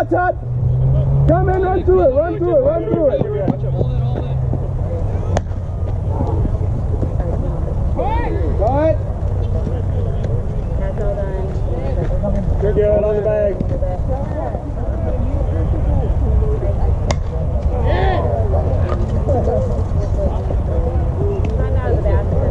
on, Todd. Come in, run through it, run through it, run through it. Cut. That's all done. You're good on the bag. I'm out of the bathroom.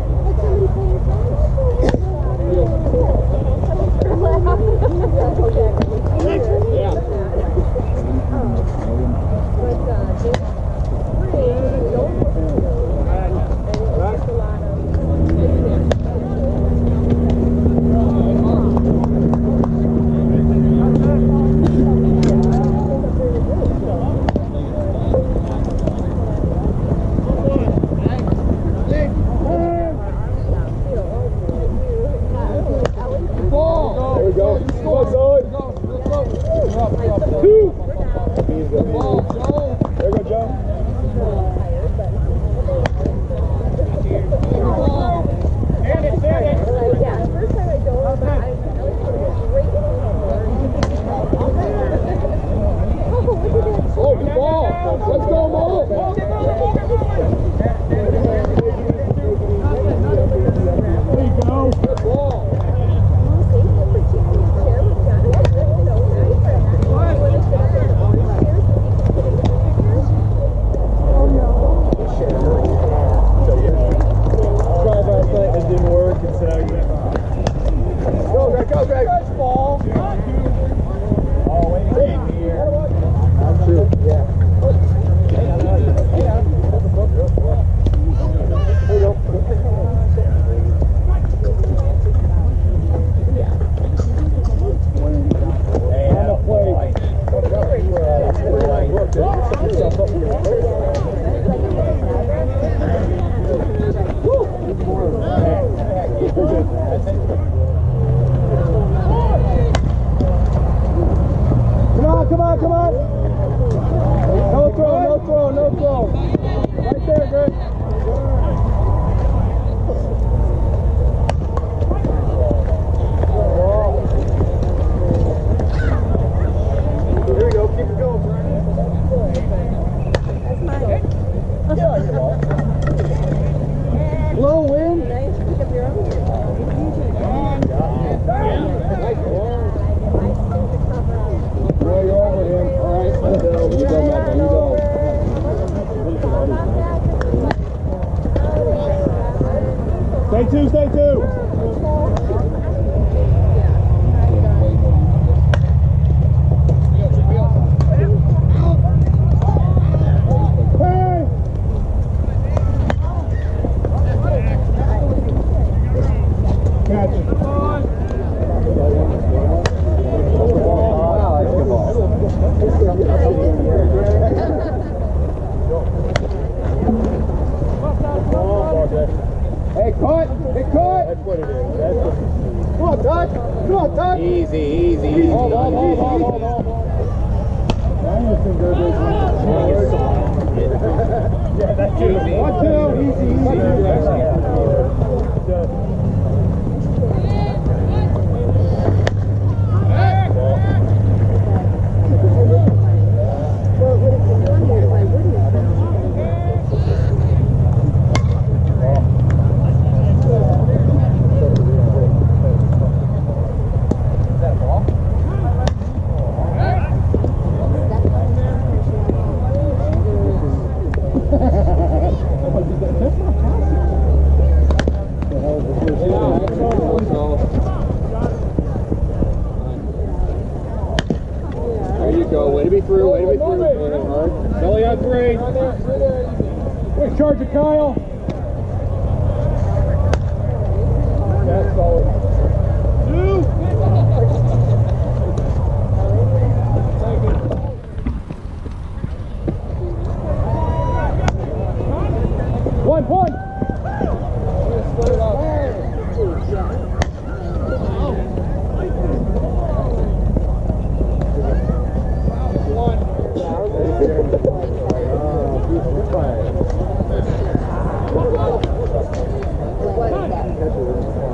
Stay two.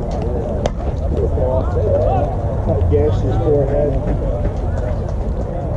Gash his forehead.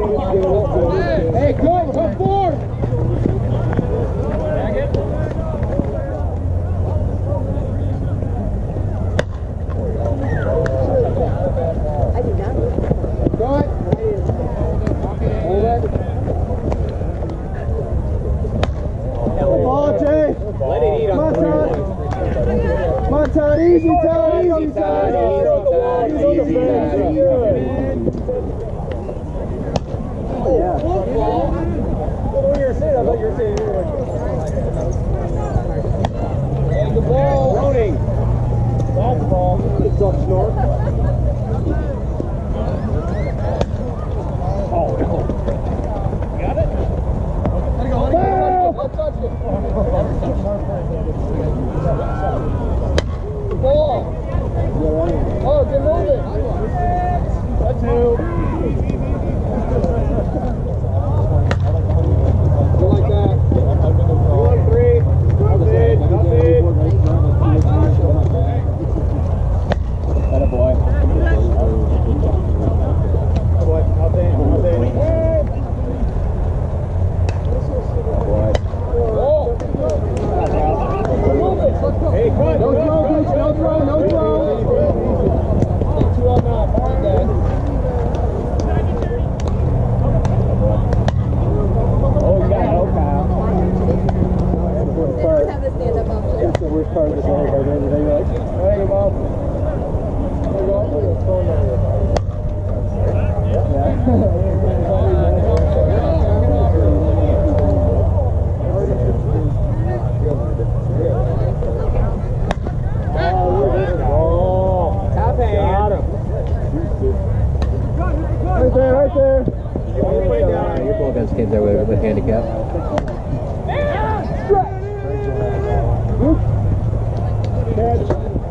Hey, go! Come forward! I do not. Go it! Hold it. Ball, Jay! Let it eat on Todd! Come on, Todd! Easy, Todd! Easy, Todd! The ball! Loading! That's ball. It's up, Snort. Oh, no. Got it? I'll touch it. The ball. Oh, get moving. That's two. You like that? 2-3. Nothing. That a boy. Boy, nothing. Hey, cut. No throw, Coach. No throw. No throw. Two on that. Fine, Dad. Oh, you got no Kyle. That's the worst part. Have the stand-up option. That's the worst part of the day. By the end of the day, you're like, there you go. There you go. Look at the phone number. Right there. Your ball guns came there with handicap. Catch.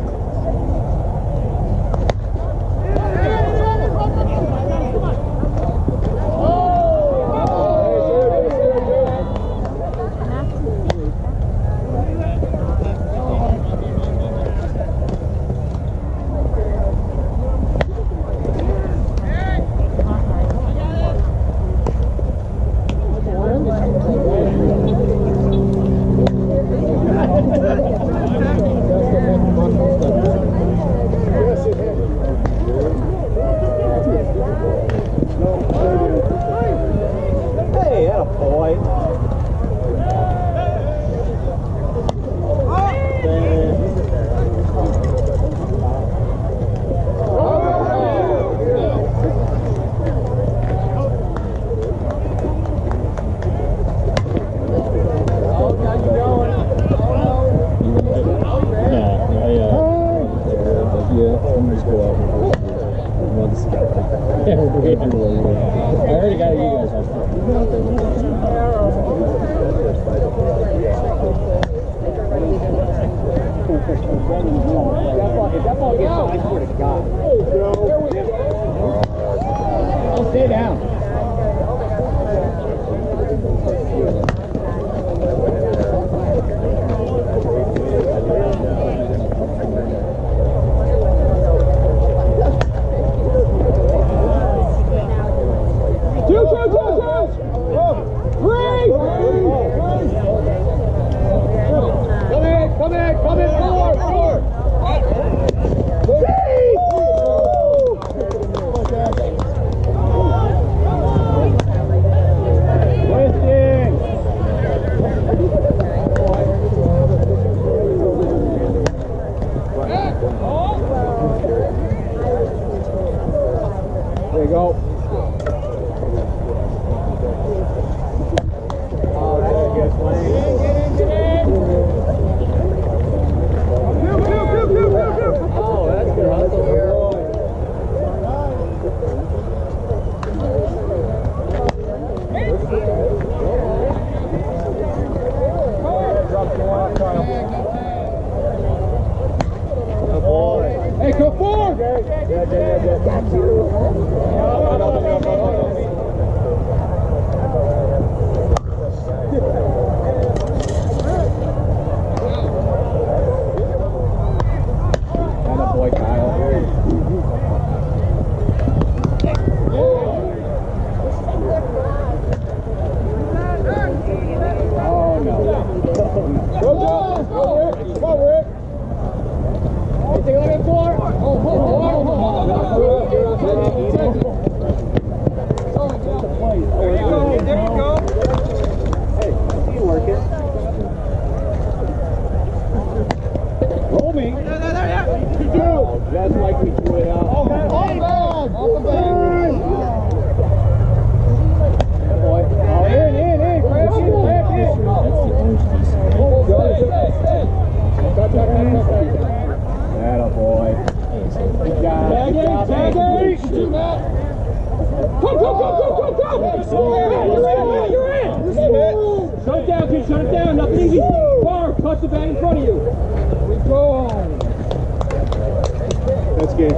Hey, that a boy. I already got you guys. Shut it down, nothing easy. Bar, touch the bag in front of you. We go. That's good.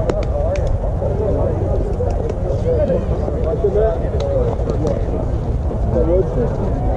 Watch the mat.